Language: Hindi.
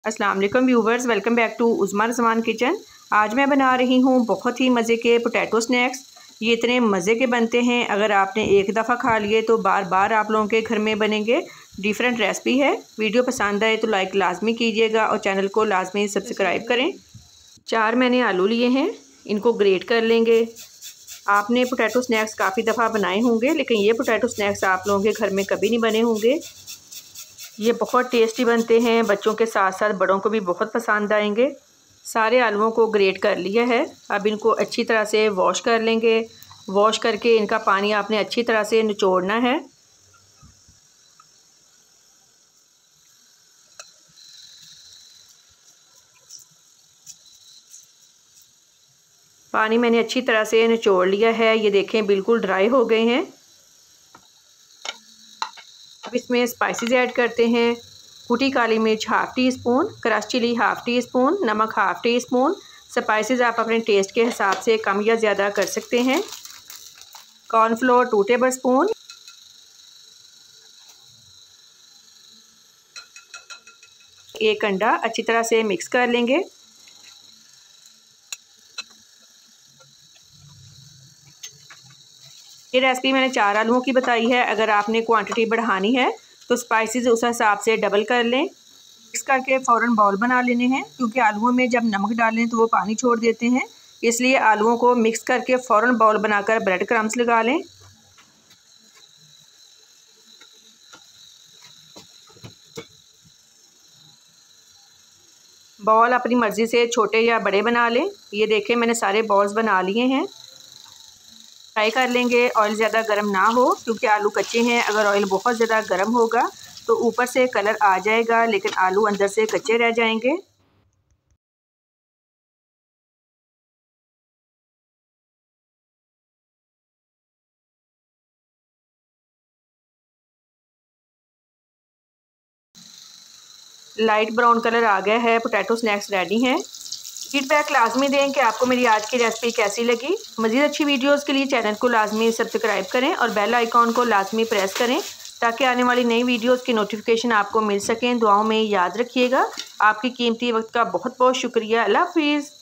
अस्सलाम वालेकुम viewers, welcome back to Usma Rizwan kitchen. आज मैं बना रही हूँ बहुत ही मज़े के पोटैटो स्नैक्स। ये इतने मज़े के बनते हैं, अगर आपने एक दफ़ा खा लिए तो बार बार आप लोगों के घर में बनेंगे। डिफरेंट रेसिपी है। वीडियो पसंद आए तो लाइक लाजमी कीजिएगा और चैनल को लाजमी सब्सक्राइब करें। 4 मैंने आलू लिए हैं, इनको ग्रेट कर लेंगे। आपने पोटैटो स्नैक्स काफ़ी दफ़ा बनाए होंगे, लेकिन ये पोटैटो स्नैक्स आप लोगों के घर में कभी नहीं बने होंगे। ये बहुत टेस्टी बनते हैं, बच्चों के साथ साथ बड़ों को भी बहुत पसंद आएंगे। सारे आलूओं को ग्रेट कर लिया है। अब इनको अच्छी तरह से वॉश कर लेंगे। वॉश करके इनका पानी आपने अच्छी तरह से निचोड़ना है। पानी मैंने अच्छी तरह से निचोड़ लिया है। ये देखें बिल्कुल ड्राई हो गए हैं। अब इसमें स्पाइसेस ऐड करते हैं। कुटी काली मिर्च half teaspoon, crush chilli half teaspoon, नमक हाफ़ टी स्पून। स्पाइसेस आप अपने टेस्ट के हिसाब से कम या ज़्यादा कर सकते हैं। Cornflour 2 tablespoon. एक अंडा अच्छी तरह से मिक्स कर लेंगे। ये रेसिपी मैंने 4 आलूओं की बताई है। अगर आपने क्वांटिटी बढ़ानी है तो स्पाइसेस उस हिसाब से डबल कर लें। मिक्स करके फ़ौरन बाउल बना लेने हैं, क्योंकि आलूओं में जब नमक डालें तो वो पानी छोड़ देते हैं। इसलिए आलूओं को मिक्स करके फ़ौरन बाउल बनाकर ब्रेड क्रम्स लगा लें। बॉल अपनी मर्ज़ी से छोटे या बड़े बना लें। ये देखें मैंने सारे बॉल्स बना लिए हैं। फ्राई कर लेंगे, ऑयल ज़्यादा गर्म ना हो, क्योंकि आलू कच्चे हैं। अगर ऑयल बहुत ज़्यादा गर्म होगा तो ऊपर से कलर आ जाएगा, लेकिन आलू अंदर से कच्चे रह जाएंगे। लाइट ब्राउन कलर आ गया है। पोटैटो स्नैक्स रेडी हैं। फीडबैक लाजमी दें कि आपको मेरी आज की रेसिपी कैसी लगी। मज़ीद अच्छी वीडियोस के लिए चैनल को लाजमी सब्सक्राइब करें और बेल आइकॉन को लाजमी प्रेस करें, ताकि आने वाली नई वीडियोस की नोटिफिकेशन आपको मिल सकें। दुआओं में याद रखिएगा। आपकी कीमती वक्त का बहुत बहुत शुक्रिया। अल्लाह हाफिज़।